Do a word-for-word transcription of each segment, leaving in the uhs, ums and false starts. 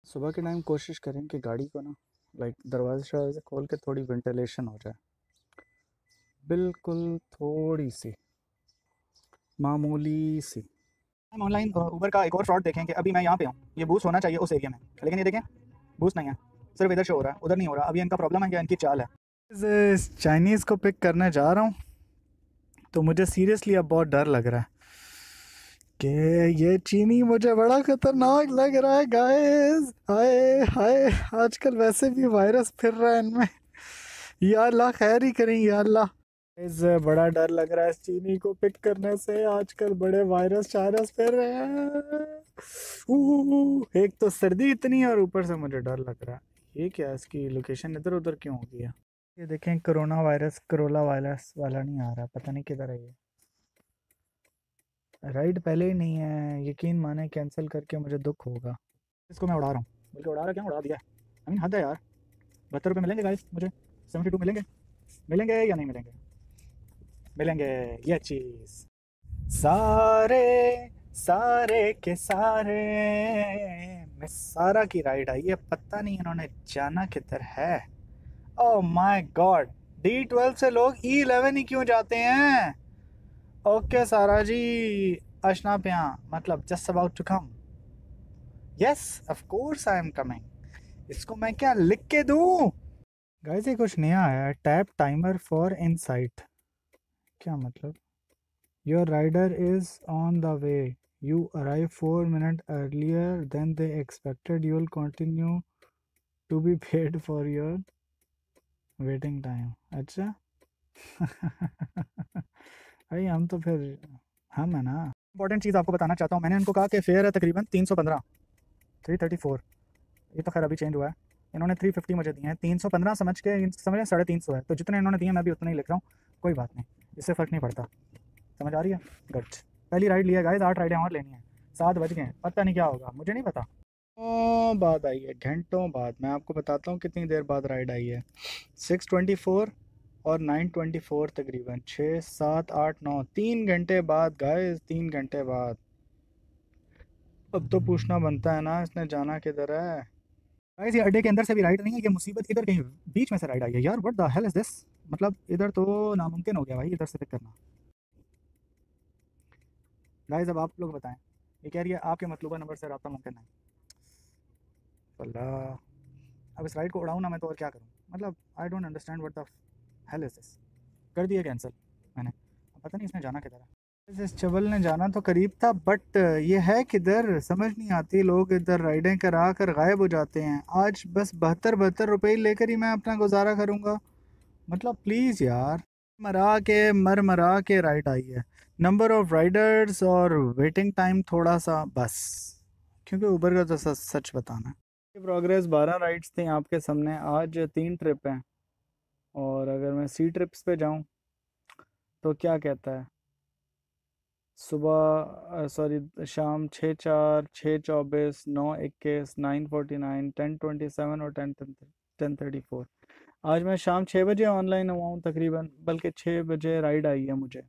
सुबह के टाइम कोशिश करें कि गाड़ी को ना लाइक दरवाजे शरवाजे खोल के थोड़ी वेंटिलेशन हो जाए, बिल्कुल थोड़ी सी, मामूली सी। हम ऑनलाइन उबर का एक और फ्रॉड देखें कि अभी मैं यहाँ पे हूँ, ये बूस्ट होना चाहिए उस एरिया में, लेकिन ये देखें बूस्ट नहीं है, सिर्फ इधर शो हो रहा है, उधर नहीं हो रहा। अभी इनका प्रॉब्लम है या इनकी चाल है। इस चाइनीज़ को पिक करने जा रहा हूँ तो मुझे सीरियसली अब बहुत डर लग रहा है कि ये चीनी मुझे बड़ा खतरनाक लग रहा है गाइस। हाय हाय, आजकल वैसे भी वायरस फिर रहा है इनमें। या अल्लाह खैर ही करें, या अल्लाह। इस बड़ा डर लग रहा है इस चीनी को पिक करने से, आजकल बड़े वायरस चायरस फिर रहे हैं। ऊ, एक तो सर्दी इतनी है और ऊपर से मुझे डर लग रहा है। ये क्या, इसकी लोकेशन इधर उधर क्यों हो गई है? ये देखें, कोरोना वायरस करोला वायरस वाला नहीं आ रहा, पता नहीं किधर है ये। राइड पहले ही नहीं है, यकीन माने कैंसिल करके मुझे दुख होगा। इसको मैं उड़ा रहा हूँ, बल्कि उड़ा रहा क्या, उड़ा दिया। आई मीन हद है यार। बहत्तर रुपये मिलेंगे गाइस मुझे, सेवेंटी टू मिलेंगे, मिलेंगे या नहीं मिलेंगे? मिलेंगे। ये चीज़ सारे सारे के सारे मैं सारा की राइड आई है, पता नहीं इन्होंने जाना किधर है। Oh my god, D twelve से लोग ई इलेवन ही क्यों जाते हैं? ओके सारा जी, अशना पे मतलब just about to come. Yes of course I am coming. इसको मैं क्या लिख के दूं? गाइस ये कुछ नया आया है, टैप टाइमर फॉर इनसाइट। क्या मतलब? Your rider is on the way. You arrive four minutes earlier than they expected. You will continue to be paid for your waiting time. अच्छा भाई हम तो फिर हम है ना। इंपॉर्टेंट चीज़ आपको बताना चाहता हूँ, मैंने उनको कहा कि फेयर है तकरीबन तीन सौ पंद्रह, थ्री थर्टी फोर। ये तो खैर अभी चेंज हुआ है, इन्होंने थ्री फिफ्टी मुझे दिए हैं। तीन सौ पंद्रह समझ के समझ साढ़े तीन सौ है, तो जितने इन्होंने दिए मैं भी उतना ही लिख रहा हूँ, कोई बात नहीं, इससे फ़र्क नहीं पड़ता। समझ आ रही है? गुड। पहली राइड लिया गाइस, आठ राइडें और लेनी है। सात बज गए, पता नहीं क्या होगा, मुझे नहीं पता। ओ, बाद आई है, घंटों बाद। मैं आपको बताता हूँ कितनी देर बाद राइड आई है। सिक्स ट्वेंटी फोर और नाइन ट्वेंटी फोर, तकरीबन छः सात आठ नौ, तीन घंटे बाद गाइस, तीन घंटे बाद। अब तो पूछना बनता है ना, इसने जाना किधर है। गाइस ये अड्डे के अंदर से भी राइड नहीं है, ये मुसीबत इधर कहीं बीच में से राइड आई है यार। What the hell is this? मतलब इधर तो नामुमकिन हो गया भाई, इधर से पिक करना। गाइस अब आप लोग बताएं, ये कह रही है आपके मतलूबा नंबर से रब्ता मुमकिन नहीं। अल्लाह, अब इस राइड को उड़ाऊँ ना मैं तो और क्या करूँ? मतलब I don't understand what the hell is this. कर दिया कैंसिल मैंने, अब पता नहीं इसने जाना किधर है। इस चबल ने जाना तो करीब था, बट ये है किधर समझ नहीं आती। लोग इधर राइडें करा कर गायब हो जाते हैं। आज बस बहत्तर बहत्तर रुपये लेकर ही मैं अपना गुजारा करूँगा। मतलब प्लीज़ यार, मरा के मर मरा के राइड आई है। नंबर ऑफ राइडर्स और वेटिंग टाइम थोड़ा सा बस, क्योंकि ऊबर का तो सच सच बताना है। प्रोग्रेस बारह राइड्स थी आपके सामने, आज तीन ट्रिप हैं। और अगर मैं सी ट्रिप्स पे जाऊं तो क्या कहता है, सुबह सॉरी शाम छः चार, छः चौबीस, नौ इक्कीस, nine forty nine, ten twenty seven और टेन टेन थर्टी फोर। आज मैं शाम छः बजे ऑनलाइन हुआ हूँ तकरीबन, बल्कि छः बजे राइड आई है मुझे।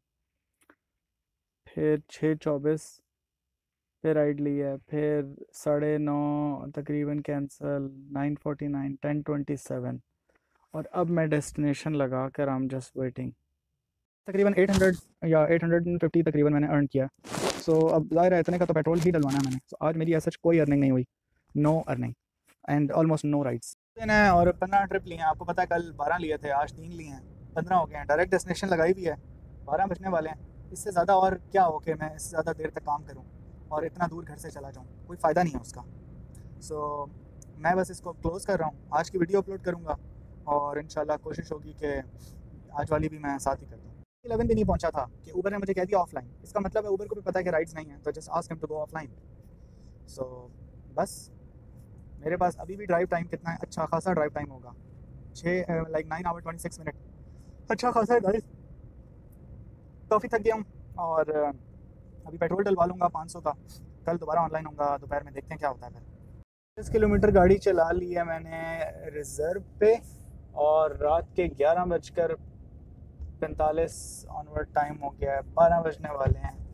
फिर छः चौबीस पे राइड ली है, फिर साढ़े नौ तकरीबन cancel, nine forty nine, ten twenty seven, और अब मैं डेस्टिनेशन लगा कर आई एम जस्ट वेटिंग। तकरीबन एट हंड्रेड या एट हंड्रेड फिफ्टी तकरीबन मैंने अर्न किया। सो so, अब ज़ाहिर है इतने का तो पेट्रोल ही डलवाना है मैंने। so, आज मेरी ऐसा कोई अर्निंग नहीं हुई, no earning and almost no rides. हैं और पंद्रह ट्रिप लिए हैं, आपको पता है कल बारह लिए थे, आज तीन लिए हैं, पंद्रह हो गए हैं। डायरेक्ट डेस्टिनेशन लगाई भी है, बारह बजने वाले हैं। इससे ज़्यादा और क्या हो कि मैं इससे ज़्यादा देर तक काम करूँ और इतना दूर घर से चला जाऊँ, कोई फ़ायदा नहीं है उसका। सो so, मैं बस इसको क्लोज़ कर रहा हूँ, आज की वीडियो अपलोड करूँगा और इंशाल्लाह कोशिश होगी कि आज वाली भी मैं साथ ही कर दूँ। इलेवन भी नहीं पहुंचा था कि ऊबर ने मुझे कह दिया ऑफलाइन, इसका मतलब है ऊबर को भी पता है कि राइड्स नहीं है, तो just ask him to go offline. So बस मेरे पास अभी भी ड्राइव टाइम कितना है, अच्छा खासा ड्राइव टाइम होगा, छः like nine hour twenty six minute, अच्छा खासा है गाइस। काफ़ी थक गया हूँ और अभी पेट्रोल डलवा लूँगा पाँच सौ का, कल दोबारा ऑनलाइन होगा, दोपहर में देखते हैं क्या होता है। फिर दस किलोमीटर गाड़ी चला ली है मैंने रिज़र्व पे और रात के ग्यारह बजकर पैंतालीस ऑनवर्ड टाइम हो गया है, बारह बजने वाले हैं।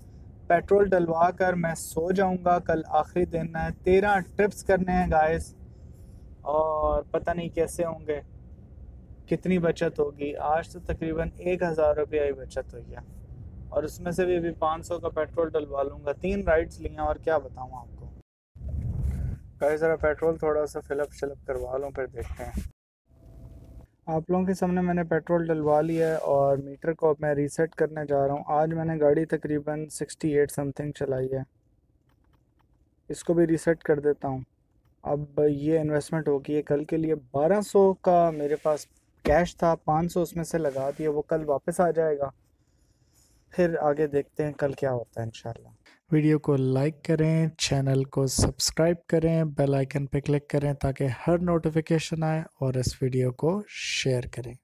पेट्रोल डलवा कर मैं सो जाऊंगा। कल आखिरी दिन है, तेरह ट्रिप्स करने हैं गाइस, और पता नहीं कैसे होंगे, कितनी बचत होगी। आज तो तकरीबन एक हज़ार रुपया ही बचत हुई है, और उसमें से भी अभी पाँच सौ का पेट्रोल डलवा लूँगा। तीन राइड्स लिए हैं, और क्या बताऊँ आपको। गाइस ज़रा पेट्रोल थोड़ा सा फिलअप शिलअप करवा लूँ, फिर देखते हैं। आप लोगों के सामने मैंने पेट्रोल डलवा लिया है, और मीटर को अब मैं रीसेट करने जा रहा हूँ। आज मैंने गाड़ी तकरीबन अड़सठ समथिंग चलाई है, इसको भी रीसेट कर देता हूँ। अब ये इन्वेस्टमेंट होगी है कल के लिए। बारह सौ का मेरे पास कैश था, पाँच सौ उसमें से लगा दिया, वो कल वापस आ जाएगा। फिर आगे देखते हैं कल क्या होता है इंशाल्लाह। वीडियो को लाइक करें, चैनल को सब्सक्राइब करें, बेल आइकन पे क्लिक करें ताकि हर नोटिफिकेशन आए, और इस वीडियो को शेयर करें।